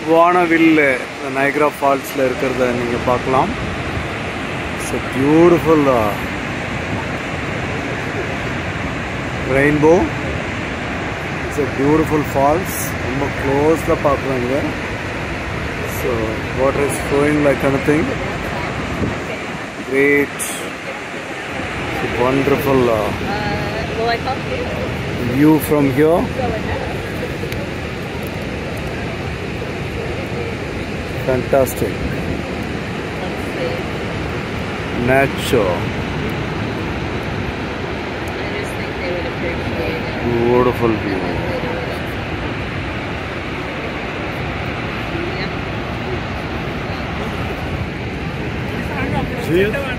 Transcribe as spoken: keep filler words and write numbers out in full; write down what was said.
வானவில் Niagara Falls la இருக்கிறத நீங்க பார்க்கலாம். It's a beautiful uh, rainbow. It's a beautiful falls. ரொம்ப close-ல பார்க்கறீங்க. So water is flowing like anything. Great. It's a wonderful uh, view from here. Fantastic. Nature. I just think they would appreciate it. Beautiful view. Yeah. See it?